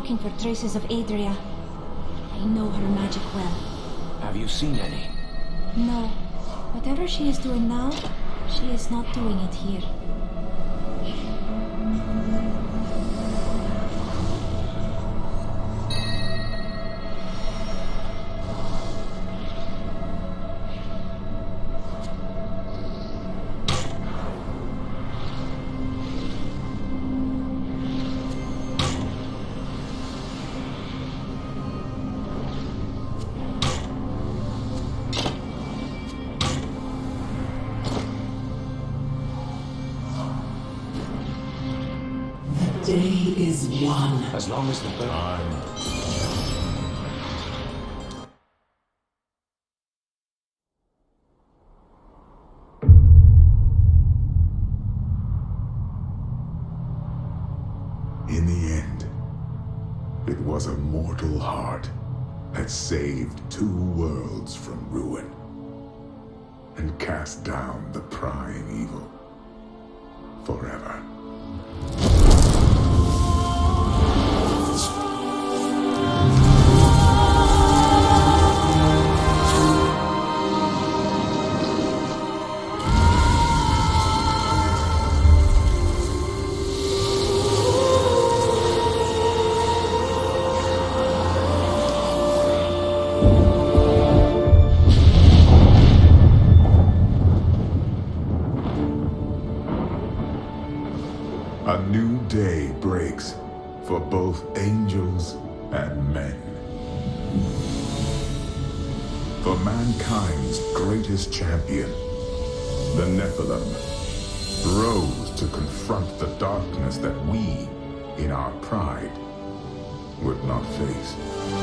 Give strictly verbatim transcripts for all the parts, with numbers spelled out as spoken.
looking for traces of Adria. I know her magic well. Have you seen any? No. Whatever she is doing now, she is not doing it here. Day is one. As long as the bird... In the end, it was a mortal heart that saved two worlds from ruin and cast down the prying evil forever. A new day breaks for both angels and men. For mankind's greatest champion, the Nephilim, rose to confront the darkness that we, in our pride, would not face.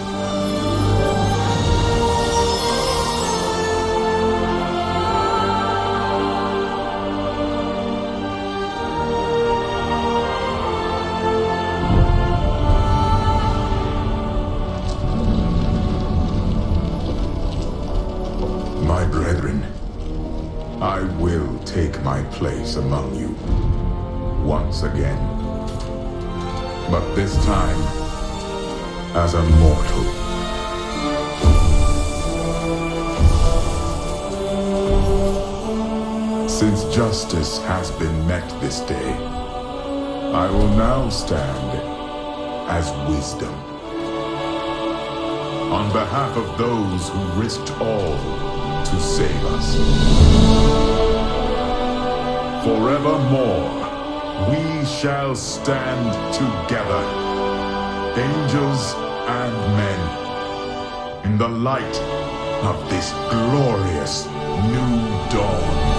My brethren, I will take my place among you once again, but this time as a mortal. Since justice has been met this day, I will now stand as wisdom. On behalf of those who risked all to save us. Forevermore, we shall stand together, angels and men, in the light of this glorious new dawn.